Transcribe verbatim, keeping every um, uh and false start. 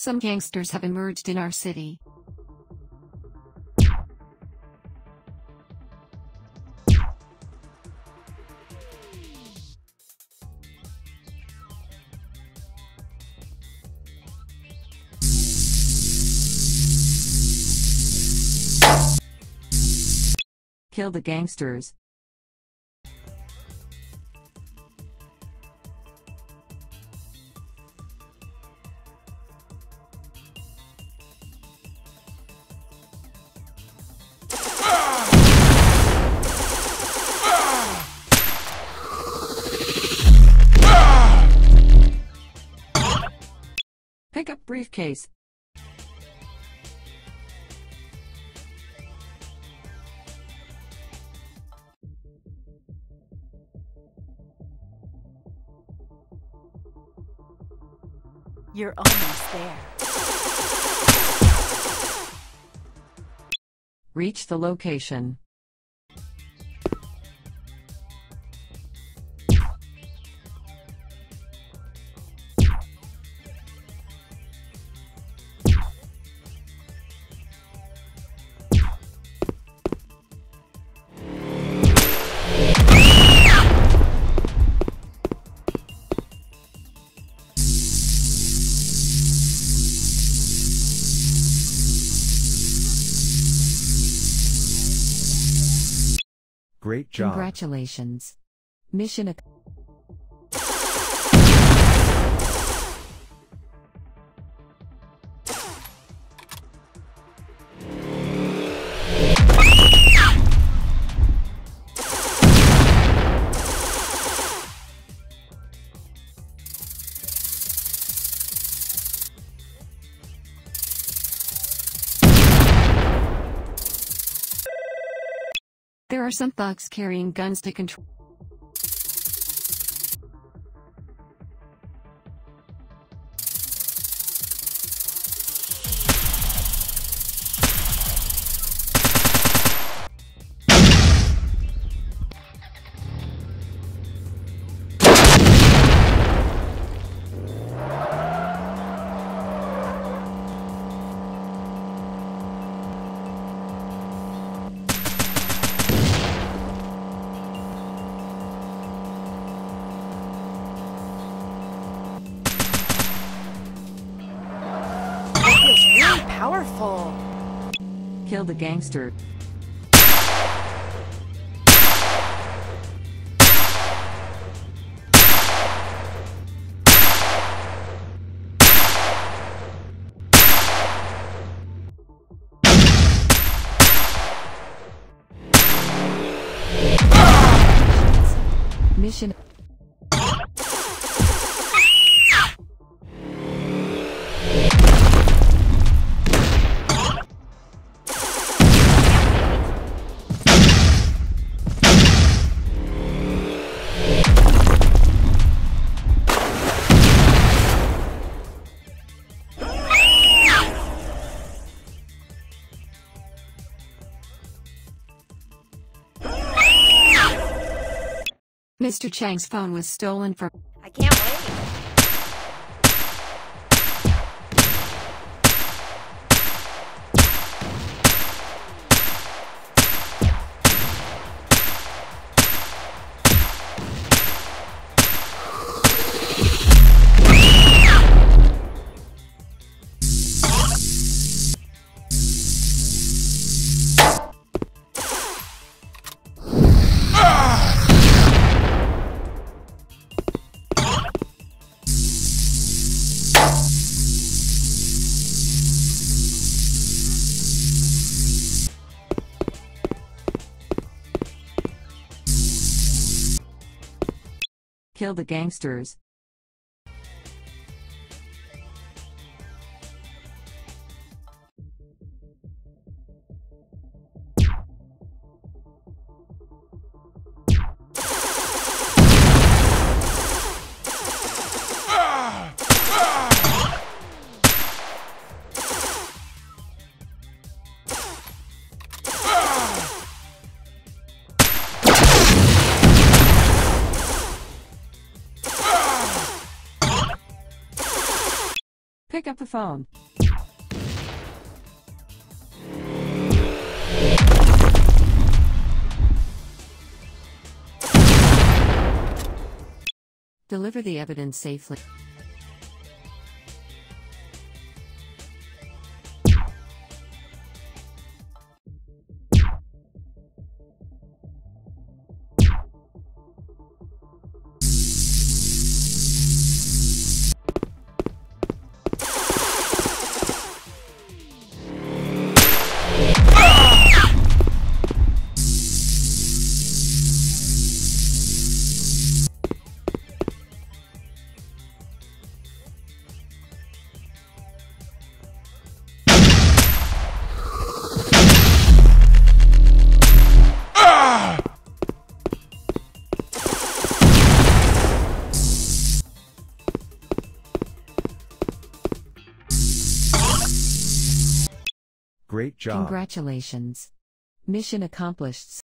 Some gangsters have emerged in our city. Kill the gangsters. Pick up briefcase. You're almost there. Reach the location. Great job. Congratulations. Mission ac- There are some thugs carrying guns to control. It's really powerful. Kill the gangster. Mission. Mister Chang's phone was stolen from. I can't wait. Kill the gangsters. Pick up the phone. Deliver the evidence safely. Great job. Congratulations. Mission accomplished.